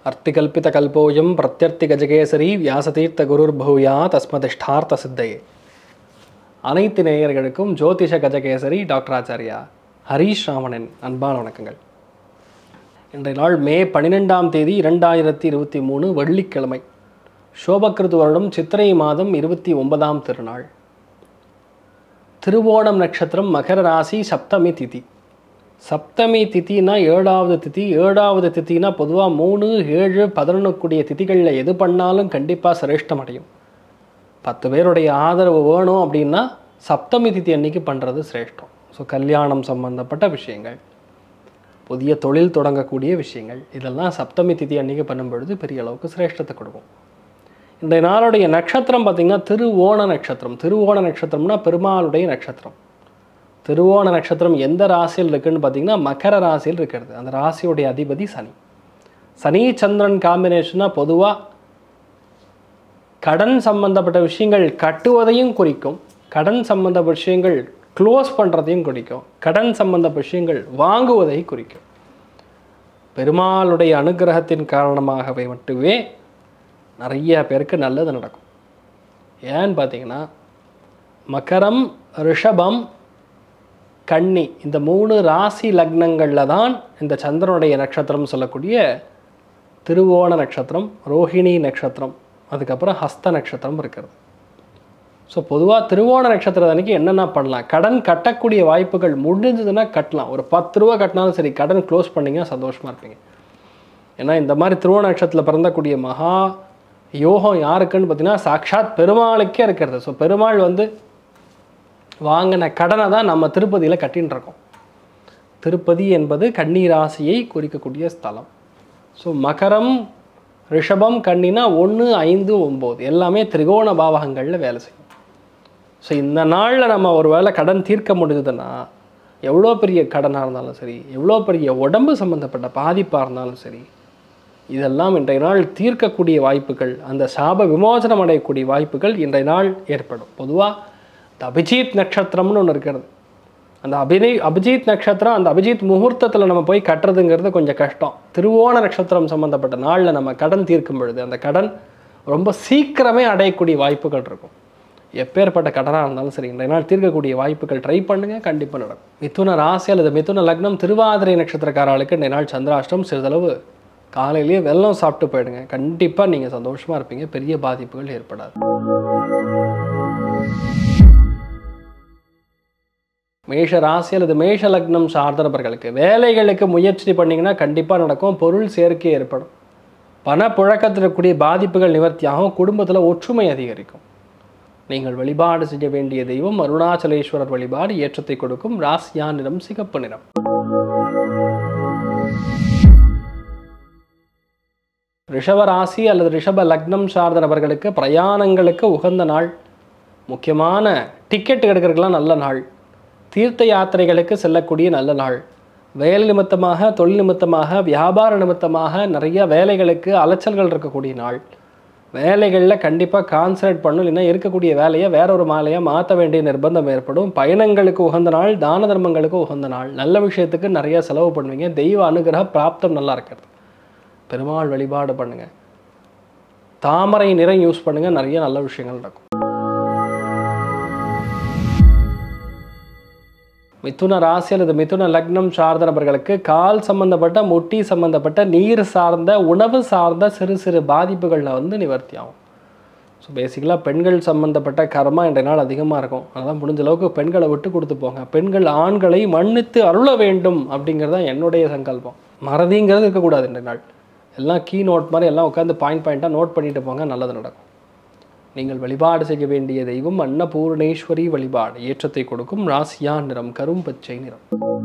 அர்த்திகல்பிதகல்போயம் பிரத்யர்த்திகஜகேசரி வியாசதீர்த்த குருர்பூயா தஸ்மதிஷ்டார்த்த சித்தையே. அனைத்து நேயர்களுக்கும் ஜோதிஷ கஜகேசரி டாக்டர் ஆச்சாரியா ஹரீஷ் ராமனின் அன்பான வணக்கங்கள். இன்றைய நாள் மே 12ஆம் தேதி 2023 வெள்ளிக்கிழமை. சோபகிருது வருடம் சித்திரை மாதம் 29ஆம் திருநாள். திருவோணம் நட்சத்திரம், மகர ராசி, சப்தமி திதி. சப்தமி திதினா 7வது திதி. 7வது திதினா பொதுவாக 3, 7, 11 கூடிய திதிகளில் எது பண்ணாலும் கண்டிப்பாக சிரேஷ்டம் அடையும். 10 பேருடைய ஆதரவு வேணும் அப்படின்னா சப்தமி திதி அன்னைக்கு பண்ணுறது சிரேஷ்டம். ஸோ கல்யாணம் சம்பந்தப்பட்ட விஷயங்கள், புதிய தொழில் தொடங்கக்கூடிய விஷயங்கள், இதெல்லாம் சப்தமி திதி அன்னைக்கு பண்ணும்பொழுது பெரிய அளவுக்கு சிரேஷ்டத்தை கொடுக்கும். இன்றைய நாளுடைய நட்சத்திரம் பார்த்திங்கன்னா திருவோண நட்சத்திரம். திருவோண நட்சத்திரம்னா பெருமாளுடைய நட்சத்திரம். திருவோண நட்சத்திரம் எந்த ராசியில் இருக்குன்னு பார்த்தீங்கன்னா மகர ராசியில் இருக்கிறது. அந்த ராசியுடைய அதிபதி சனி. சனி சந்திரன் காம்பினேஷனாக பொதுவாக கடன் சம்பந்தப்பட்ட விஷயங்கள் கட்டுவதையும் குறிக்கும், கடன் சம்பந்தப்பட்ட விஷயங்கள் க்ளோஸ் பண்ணுறதையும் குறிக்கும், கடன் சம்பந்தப்பட்ட விஷயங்கள் வாங்குவதை குறிக்கும். பெருமாளுடைய அனுகிரகத்தின் காரணமாகவே மட்டுமே நிறைய பேருக்கு நல்லது நடக்கும். ஏன்னு பார்த்தீங்கன்னா மகரம், ரிஷபம், கன்னி இந்த 3 ராசி லக்னங்களில் தான் இந்த சந்திரனுடைய நட்சத்திரம் சொல்லக்கூடிய திருவோண நட்சத்திரம், ரோஹிணி நட்சத்திரம், அதுக்கப்புறம் ஹஸ்த நட்சத்திரம் இருக்கிறது. ஸோ பொதுவாக திருவோண நட்சத்திரம் அன்றைக்கி என்னென்ன பண்ணலாம்? கடன் கட்டக்கூடிய வாய்ப்புகள் முடிஞ்சதுன்னா கட்டலாம். ஒரு 10 ரூபா கட்டினாலும் சரி, கடன் க்ளோஸ் பண்ணிங்கன்னா சந்தோஷமாக இருப்பீங்க. ஏன்னா இந்த மாதிரி திருவோண நட்சத்திரத்தில் பிறந்தக்கூடிய மகா யோகம் யாருக்குன்னு பார்த்தீங்கன்னா சாக்ஷாத் பெருமாளுக்கே இருக்கிறது. ஸோ பெருமாள் வாங்கின கடனை தான் நம்ம திருப்பதியில் கட்டின்னு இருக்கோம். திருப்பதி என்பது கன்னி ராசியை குறிக்கக்கூடிய ஸ்தலம். ஸோ மகரம், ரிஷபம், கன்னினா 1, 5, 9 எல்லாமே திரிகோண பாவகங்களில் வேலை செய்யும். ஸோ இந்த நாளில் நம்ம ஒரு வேளை கடன் தீர்க்க முடிஞ்சதுன்னா, எவ்வளோ பெரிய கடனாக இருந்தாலும் சரி, எவ்வளோ பெரிய உடம்பு சம்மந்தப்பட்ட பாதிப்பாக இருந்தாலும் சரி, இதெல்லாம் இன்றைய நாள் தீர்க்கக்கூடிய வாய்ப்புகள், அந்த சாப விமோசனம் அடையக்கூடிய வாய்ப்புகள் இன்றைய நாள் ஏற்படும். பொதுவாக அபிஜித் நட்சத்திரம்னு ஒன்று இருக்கிறது. அந்த அபிஜித் நட்சத்திரம், அந்த அபிஜித் முகூர்த்தத்தில் நம்ம போய் கட்டுறதுங்கிறது கொஞ்சம் கஷ்டம். திருவோண நட்சத்திரம் சம்மந்தப்பட்ட நாளில் நம்ம கடன் தீர்க்கும் பொழுது அந்த கடன் ரொம்ப சீக்கிரமே அடையக்கூடிய வாய்ப்புகள் இருக்கும். எப்பேற்பட்ட கடனாக இருந்தாலும் சரி, இன்றைய நாள் தீர்க்கக்கூடிய வாய்ப்புகள் ட்ரை பண்ணுங்கள், கண்டிப்பாக நடக்கும். மிதுன ராசி அல்லது மிதுன லக்னம், திருவாதிரை நட்சத்திரக்காரர்களுக்கு இன்றைய நாள் சந்திராஷ்டம். சிறிதளவு காலையிலேயே வெல்லம் சாப்பிட்டு போயிடுங்க, கண்டிப்பாக நீங்கள் சந்தோஷமாக இருப்பீங்க, பெரிய பாதிப்புகள் ஏற்படாது. மேஷ ராசி அல்லது மேஷ லக்னம் சார்ந்த நபர்களுக்கு வேலைகளுக்கு முயற்சி பண்ணிங்கன்னா கண்டிப்பாக நடக்கும். பொருள் சேர்க்கை ஏற்படும். பணப்புழக்கத்தில் இருக்கக்கூடிய பாதிப்புகள் நிவர்த்தியாகும். குடும்பத்தில் ஒற்றுமை அதிகரிக்கும். நீங்கள் வழிபாடு செய்ய வேண்டிய தெய்வம் அருணாச்சலேஸ்வரர் வழிபாடு ஏற்றத்தை கொடுக்கும். ராசியா நிறம் சிகப்பு நிறம். ரிஷப ராசி அல்லது ரிஷப லக்னம் சார்ந்த நபர்களுக்கு பிரயாணங்களுக்கு உகந்த நாள். முக்கியமான டிக்கெட் எடுக்கிறதுக்கெல்லாம் நல்ல நாள். தீர்த்த யாத்திரைகளுக்கு செல்லக்கூடிய நல்ல நாள். வேலை நிமித்தமாக, தொழில் நிமித்தமாக, வியாபார நிமித்தமாக நிறைய வேலைகளுக்கு அலைச்சல்கள் இருக்கக்கூடிய நாள். வேலைகளில் கண்டிப்பாக கான்சன்ட்ரேட் பண்ணணும், இல்லைன்னா இருக்கக்கூடிய வேலையை வேற ஒரு மாலையாக மாற்ற வேண்டிய நிர்பந்தம் ஏற்படும். பயணங்களுக்கு உகந்த நாள், தான தர்மங்களுக்கு உகந்த நாள். நல்ல விஷயத்துக்கு நிறைய செலவு பண்ணுவீங்க. தெய்வ அனுகிரக பிராப்தம் நல்லா இருக்கிறது. பெருமாள் வழிபாடு பண்ணுங்கள். தாமரை நிறம் யூஸ் பண்ணுங்கள், நிறைய நல்ல விஷயங்கள் நடக்கும். மிதுன ராசி அல்லது மிதுன லக்னம் சார்ந்த நபர்களுக்கு கால் சம்பந்தப்பட்ட, முட்டி சம்பந்தப்பட்ட, நீர் சார்ந்த, உணவு சார்ந்த சிறு சிறு பாதிப்புகளில் நிவர்த்தி ஆகும். ஸோ பேசிக்கலாக பெண்கள் சம்பந்தப்பட்ட கர்மா இன்றைய நாள் அதிகமாக இருக்கும். அதனால் முடிஞ்ச அளவுக்கு பெண்களை விட்டு கொடுத்து போங்க. பெண்கள் ஆண்களை மன்னித்து அருள வேண்டும் அப்படிங்கிறது தான் என்னுடைய சங்கல்பம். மறதிங்கிறது இருக்கக்கூடாது. இன்றைய நாள் எல்லாம் கீ நோட் மாதிரி எல்லாம் உட்காந்து பாயிண்டாக நோட் பண்ணிட்டு போங்க, நல்லது நடக்கும். நீங்கள் வழிபாடு செய்ய வேண்டிய தெய்வம் அன்னபூர்ணேஸ்வரி வழிபாடு ஏற்றத்தை கொடுக்கும். ராசியா நிறம் கரும் பச்சை நிறம்.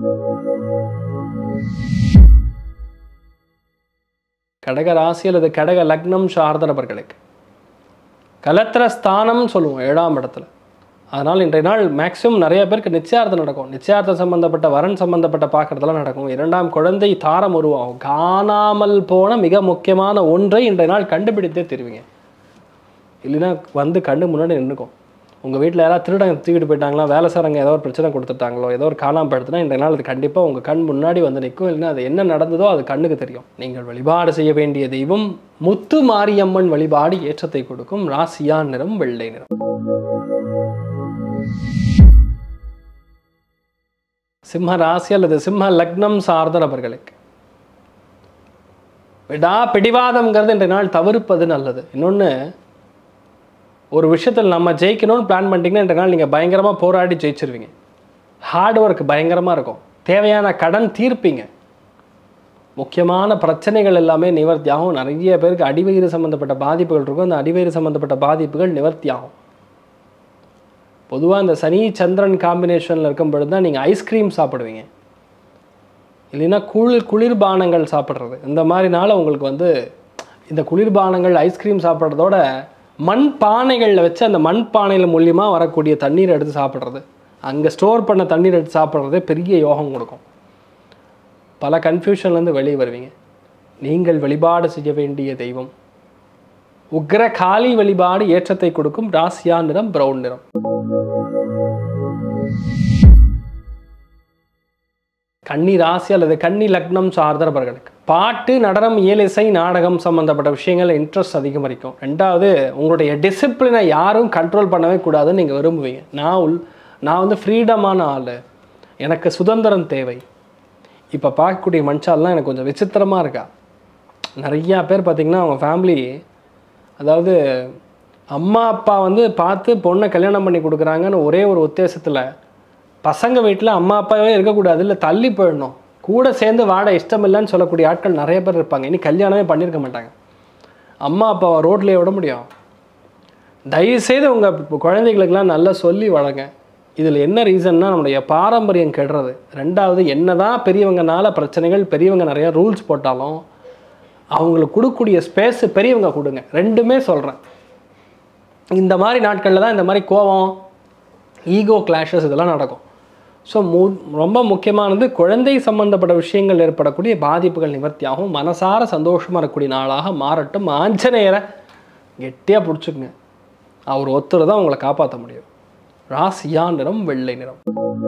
கடக ராசி அல்லது கடக லக்னம் சார்ந்த நபர்களுக்கு கலத்திரஸ்தானம் சொல்லுவோம் 7ஆம் இடத்துல. அதனால் இன்றைய நாள் மேக்ஸிமம் நிறைய பேருக்கு நிச்சயார்த்தம் நடக்கும். நிச்சயார்த்தம் சம்பந்தப்பட்ட, வரன் சம்பந்தப்பட்ட பார்க்குறதெல்லாம் நடக்கும். 2ஆம் குழந்தை தாரம் உருவாகும். காணாமல் போன மிக முக்கியமான ஒன்றை இன்றைய நாள் கண்டுபிடித்தே தெரிவிங்க. இல்லைன்னா கண்ணு முன்னாடி நின்றுக்கும். உங்கள் வீட்டில் யாராவது திருடங்க தூக்கிட்டு போயிட்டாங்களா, வேலை செய்கிறவங்க ஏதோ ஒரு பிரச்சனை கொடுத்துட்டாங்களோ, ஏதோ ஒரு காணாமல் படுத்துனா இந்த நாள் அது கண்டிப்பாக உங்கள் கண் முன்னாடி வந்து நிற்கும். இல்லைன்னா அது என்ன நடந்ததோ அது கண்ணுக்கு தெரியும். நீங்கள் வழிபாடு செய்ய வேண்டிய தெய்வம் முத்து மாரியம்மன் வழிபாடு ஏற்றத்தை கொடுக்கும். ராசியா நிறம் வெள்ளை நிறம். சிம்ம ராசி அல்லது சிம்ம லக்னம் சார்ந்த நபர்களுக்கு பிடிவாதம்ங்கிறது இன்றைய நாள் தவிர்ப்பது நல்லது. இன்னொன்று, ஒரு விஷயத்தில் நம்ம ஜெயிக்கணும்னு பிளான் பண்ணிட்டீங்கன்னா இன்றைய நாள் நீங்கள் பயங்கரமாக போராடி ஜெயிச்சிருவீங்க. ஹார்ட் ஒர்க் பயங்கரமாக இருக்கும். தேவையான கடன் தீர்ப்பீங்க. முக்கியமான பிரச்சனைகள் எல்லாமே நிவர்த்தி ஆகும். நிறைய பேருக்கு அடிவயிறு சம்மந்தப்பட்ட பாதிப்புகள் இருக்கும். அந்த அடிவயிறு சம்மந்தப்பட்ட பாதிப்புகள் நிவர்த்தி ஆகும். பொதுவாக இந்த சனி சந்திரன் காம்பினேஷனில் இருக்கும் பொழுது தான் நீங்கள் ஐஸ்கிரீம் சாப்பிடுவீங்க, இல்லைன்னா குளிர்பானங்கள் சாப்பிட்றது. இந்த மாதிரினால உங்களுக்கு வந்து இந்த குளிர்பானங்கள் ஐஸ்கிரீம் சாப்பிட்றதோட மண் பானைகளில் வச்சு அந்த மண் பானைகள் மூலியமாக வரக்கூடிய தண்ணீரை எடுத்து சாப்பிட்றது, அங்கே ஸ்டோர் பண்ண தண்ணீர் எடுத்து சாப்பிட்றதே பெரிய யோகம் கொடுக்கும். பல கன்ஃபியூஷன்லேருந்து வெளியே வருவீங்க. நீங்கள் வழிபாடு செய்ய வேண்டிய தெய்வம் உக்ர காளி வழிபாடு ஏற்றத்தை கொடுக்கும். ராசியா நிறம் பிரவுன் நிறம். கன்னி ராசி அல்லது கன்னி லக்னம் சார்ந்த நபர்களுக்கு பாட்டு, நடனம், இயலிசை, நாடகம் சம்மந்தப்பட்ட விஷயங்கள் இன்ட்ரெஸ்ட் அதிகம் இருக்கும். ரெண்டாவது, உங்களுடைய டிசிப்ளினை யாரும் கண்ட்ரோல் பண்ணவே கூடாதுன்னு நீங்கள் விரும்புவீங்க. நான் வந்து ஃப்ரீடமான ஆள், எனக்கு சுதந்திரம் தேவை. இப்போ பார்க்கக்கூடிய மனுஷாலாம் எனக்கு கொஞ்சம் விசித்திரமாக இருக்கா. நிறையா பேர் பார்த்திங்கன்னா அவங்க ஃபேமிலி, அதாவது அம்மா அப்பா வந்து பார்த்து பொண்ணை கல்யாணம் பண்ணி கொடுக்குறாங்கன்னு ஒரே ஒரு உத்தேசத்தில் பசங்க வீட்டில் அம்மா அப்பாவே இருக்கக்கூடாது, இல்லை தள்ளி போயிடணும், கூட சேர்ந்து வாட இஷ்டம் இல்லைன்னு சொல்லக்கூடிய ஆட்கள் நிறைய பேர் இருப்பாங்க. இனி கல்யாணமே பண்ணியிருக்க மாட்டாங்க. அம்மா அப்பாவை ரோட்லேயே விட முடியும்? தயவுசெய்து உங்கள் குழந்தைகளுக்கெல்லாம் நல்லா சொல்லி வளங்க. இதில் என்ன ரீசன்னா, நம்முடைய பாரம்பரியம் கெடுறது. ரெண்டாவது, என்ன தான் பெரியவங்கனால பிரச்சனைகள், பெரியவங்க நிறையா ரூல்ஸ் போட்டாலும் அவங்களுக்கு கொடுக்கக்கூடிய ஸ்பேஸு பெரியவங்க கொடுங்க. ரெண்டுமே சொல்கிறேன். இந்த மாதிரி நாட்களில் தான் இந்த மாதிரி கோபம், ஈகோ கிளாஷஸ் இதெல்லாம் நடக்கும். ஸோ ரொம்ப முக்கியமானது, குழந்தை சம்பந்தப்பட்ட விஷயங்கள் ஏற்படக்கூடிய பாதிப்புகள் நிவர்த்தியாகவும் மனசார சந்தோஷமாக இருக்கக்கூடிய நாளாக மாறட்டும். ஆஞ்சநேயரை கெட்டியாக பிடிச்சிக்குங்க. அவர் ஒருத்தர் தான் உங்களை காப்பாற்ற முடியும். ராசியா நிறம் வெள்ளை நிறம்.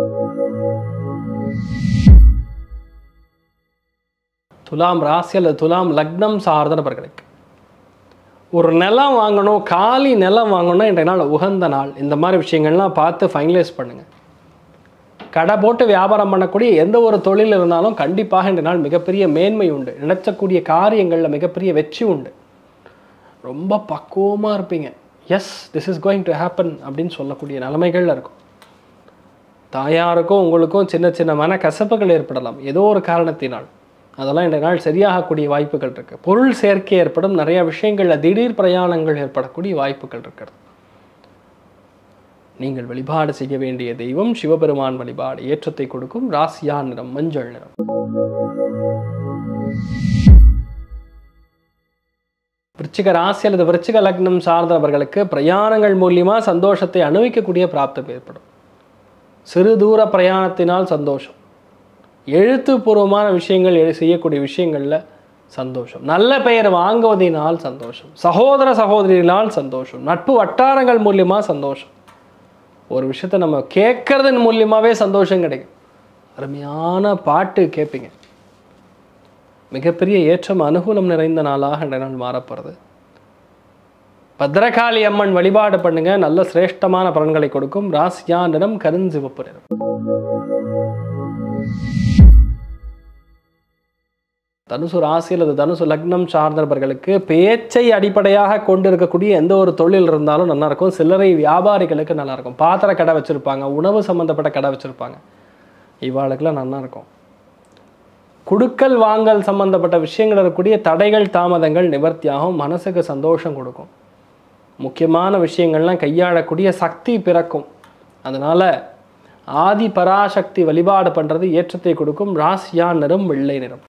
துலாம் ராசி அல்லது துலாம் லக்னம் சார்ந்த நபர்களுக்கு ஒரு நிலம் வாங்கணும், காலி நிலம் வாங்கணும்னா இன்றைய நாள் உகந்த நாள். இந்த மாதிரி விஷயங்கள்லாம் பார்த்து ஃபைனலைஸ் பண்ணுங்கள். கடை போட்டு வியாபாரம் பண்ணக்கூடிய எந்த ஒரு தொழில் இருந்தாலும் கண்டிப்பாக இன்றைய நாள் மிகப்பெரிய மேன்மை உண்டு. நினைச்சக்கூடிய காரியங்களில் மிகப்பெரிய வெற்றி உண்டு. ரொம்ப பக்குவமாக இருப்பீங்க. Yes, this is going to happen அப்படின்னு சொல்லக்கூடிய நிலைமைகளில் இருக்கும். தாயாருக்கும் உங்களுக்கும் சின்ன சின்ன மன கசப்புகள் ஏற்படலாம் ஏதோ ஒரு காரணத்தினால். அதெல்லாம் இன்றைய நாள் சரியாகக்கூடிய வாய்ப்புகள் இருக்குது. பொருள் சேர்க்கை ஏற்படும். நிறையா விஷயங்களில் திடீர் பிரயாணங்கள் ஏற்படக்கூடிய வாய்ப்புகள் இருக்கிறது. நீங்கள் வழிபாடு செய்ய வேண்டிய தெய்வம் சிவபெருமான் வழிபாடு ஏற்றத்தை கொடுக்கும். ராசியா நிறம் மஞ்சள் நிறம். விருச்சிக ராசி அல்லது விருச்சிக லக்னம் சார்ந்தவர்களுக்கு பிரயாணங்கள் மூலியமாக சந்தோஷத்தை அனுபவிக்கக்கூடிய பிராப்தம் ஏற்படும். சிறு தூர பிரயாணத்தினால் சந்தோஷம். எழுத்துப்பூர்வமான விஷயங்கள் செய்யக்கூடிய விஷயங்களில் சந்தோஷம். நல்ல பெயர் வாங்குவதனால் சந்தோஷம். சகோதர சகோதரிகளால் சந்தோஷம். நட்பு வட்டாரங்கள் மூலியமாக சந்தோஷம். ஒரு விஷயத்தை நம்ம கேட்கறதன் மூலியமாகவே சந்தோஷம் கிடைக்கும். அருமையான பாட்டு கேட்பீங்க. மிகப்பெரிய ஏற்றம், அனுகூலம் நிறைந்த நாளாக இந்த நாள் மாறப்படுறது. பத்ரகாளி அம்மன் வழிபாடு பண்ணுங்க. நல்ல சிரேஷ்டமான பலன்களை கொடுக்கும். ராசியா நிறம் கருஞ்சிவப்பு நிறம். தனுசு ராசி அல்லது தனுசு லக்னம் சார்ந்தவர்களுக்கு பேச்சை அடிப்படையாக கொண்டு இருக்கக்கூடிய எந்த ஒரு தொழில் இருந்தாலும் நல்லாயிருக்கும். சில்லறை வியாபாரிகளுக்கு நல்லாயிருக்கும். பாத்திர கடை வச்சுருப்பாங்க, உணவு சம்மந்தப்பட்ட கடை வச்சுருப்பாங்க, இவாளுக்கெல்லாம் நல்லாயிருக்கும். குடுக்கல் வாங்கல் சம்மந்தப்பட்ட விஷயங்கள் இருக்கக்கூடிய தடைகள் தாமதங்கள் நிவர்த்தியாகும். மனசுக்கு சந்தோஷம் கொடுக்கும். முக்கியமான விஷயங்கள்லாம் கையாளக்கூடிய சக்தி பிறக்கும். அதனால் ஆதி பராசக்தி வழிபாடு பண்ணுறது ஏற்றத்தை கொடுக்கும். ராசியா நிறம் வெள்ளை நிறம்.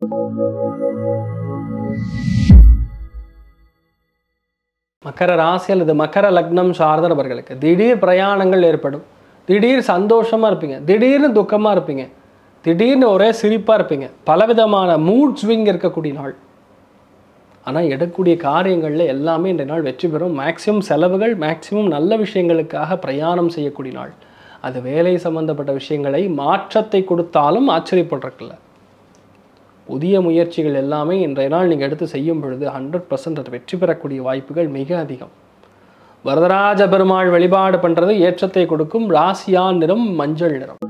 மகர ராசி அல்லது மகர லக்னம் சார்ந்த நபர்களுக்கு திடீர் பிரயாணங்கள் ஏற்படும். திடீர் சந்தோஷமாக இருப்பீங்க, திடீர்னு துக்கமாக இருப்பீங்க, திடீர்னு ஒரே சிரிப்பாக இருப்பீங்க. பலவிதமான மூட் ஸ்விங் இருக்கக்கூடிய நாள். ஆனால் எடுக்கக்கூடிய காரியங்களில் எல்லாமே இன்றைய நாள் வெற்றி பெறும். மேக்ஸிமம் செலவுகள், மேக்ஸிமம் நல்ல விஷயங்களுக்காக பிரயாணம் செய்யக்கூடிய நாள். அது வேலை சம்பந்தப்பட்ட விஷயங்களை மாற்றத்தை கொடுத்தாலும் ஆச்சரியப்படுறதில்ல. புதிய முயற்சிகள் எல்லாமே இன்றைய நாள் நீங்கள் எடுத்து செய்யும் பொழுது 100% அது வெற்றி பெறக்கூடிய வாய்ப்புகள் மிக அதிகம். வரதராஜ பெருமாள் வழிபாடு பண்ணுறது ஏற்றத்தை கொடுக்கும். ராசியா நிறம் மஞ்சள் நிறம்.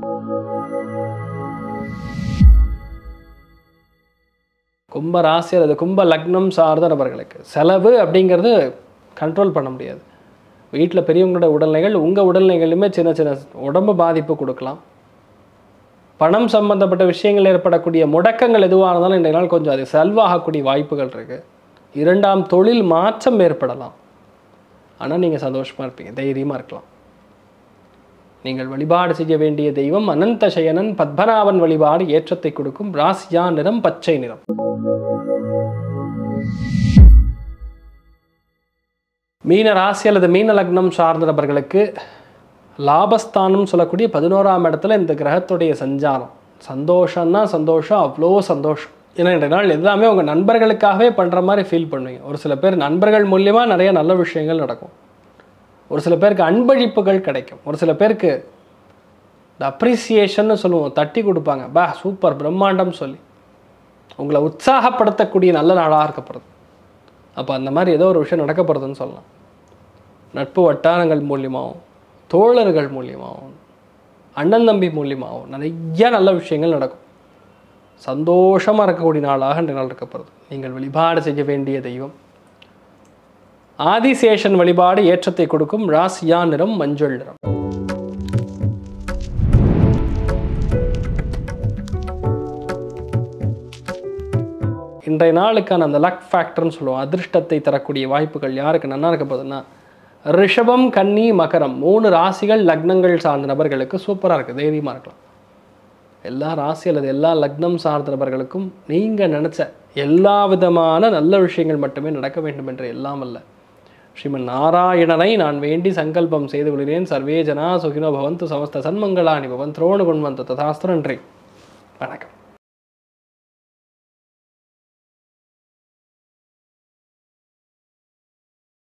கும்ப ராசி அல்லது கும்ப லக்னம் சார்ந்த நபர்களுக்கு செலவு அப்படிங்கிறது கண்ட்ரோல் பண்ண முடியாது. வீட்டில் பெரியவங்களோட உடல்நிலைகள், உங்கள் உடல்நிலைகளுமே சின்ன சின்ன உடம்பு பாதிப்பு கொடுக்கலாம். பணம் சம்பந்தப்பட்ட விஷயங்கள் ஏற்படக்கூடிய முடக்கங்கள் எதுவாக இருந்தாலும் இன்றைய நாள் கொஞ்சம் அது செல்வாகக்கூடிய வாய்ப்புகள் இருக்குது. 2ஆம் தொழில் மாற்றம் ஏற்படலாம். ஆனால் நீங்கள் சந்தோஷமாக இருப்பீங்க, தைரியமாக இருக்கலாம். நீங்கள் வழிபாடு செய்ய வேண்டிய தெய்வம் அனந்த சயனன் பத்மநாபன் வழிபாடு ஏற்றத்தை கொடுக்கும். ராசியா நிறம் பச்சை நிறம். மீன ராசி அல்லது மீன லக்னம் சார்ந்த நபர்களுக்கு லாபஸ்தானம் சொல்லக்கூடிய 11ஆம் இடத்துல இந்த கிரகத்துடைய சஞ்சாரம். சந்தோஷம்னா சந்தோஷம், அவ்வளோ சந்தோஷம். ஏன்னா இன்றைய நாள் எல்லாமே உங்கள் நண்பர்களுக்காகவே பண்ணுற மாதிரி ஃபீல் பண்ணுவீங்க. ஒரு சில பேர் நண்பர்கள் மூலியமாக நிறைய நல்ல விஷயங்கள் நடக்கும். ஒரு சில பேருக்கு அன்பளிப்புகள் கிடைக்கும். ஒரு சில பேருக்கு இந்த அப்ரிசியேஷன்னு சொல்லுவோம், தட்டி கொடுப்பாங்க, பா சூப்பர் பிரம்மாண்டம் சொல்லி உங்களை உற்சாகப்படுத்தக்கூடிய நல்ல நாளாக இருக்கப்படுது. அப்போ அந்த மாதிரி ஏதோ ஒரு விஷயம் நடக்க போகிறதுன்னு சொல்லலாம். நட்பு வட்டாரங்கள் மூலியமாகவும், தோழர்கள் மூலியமாகவும், அண்ணன் தம்பி மூலியமாகவும் நிறைய நல்ல விஷயங்கள் நடக்கும். சந்தோஷமாக இருக்கக்கூடிய நாளாக இந்த நாள் இருக்கப்படுது. நீங்கள் வழிபாடு செய்ய வேண்டிய தெய்வம் ஆதிசேஷன் வழிபாடு ஏற்றத்தை கொடுக்கும். ராசியா நிறம் மஞ்சள் நிறம். இன்றைய நாளுக்கான அந்த லக் ஃபேக்டர்னு சொல்லுவோம், அதிர்ஷ்டத்தை தரக்கூடிய வாய்ப்புகள் யாருக்கு நல்லா இருக்க போகுதுன்னா ரிஷபம், கன்னி, மகரம் 3 ராசிகள் லக்னங்கள் சார்ந்த நபர்களுக்கு சூப்பராக இருக்குது. தைரியமாக இருக்கலாம். எல்லா ராசி அல்லது எல்லா லக்னம் சார்ந்த நபர்களுக்கும் நீங்கள் நினச்ச எல்லா விதமான நல்ல விஷயங்கள் மட்டுமே நடக்க வேண்டும் என்று எல்லாம் அல்ல ஸ்ரீமன் நாராயணனை நான் வேண்டி சங்கல்பம் செய்து கொள்கிறேன். சர்வே ஜனா சுகினோ பவந்து, சமஸ்த சன்மங்களானி பவன், திரோணு குண்வந்த ததாஸ்திர. நன்றி, வணக்கம்.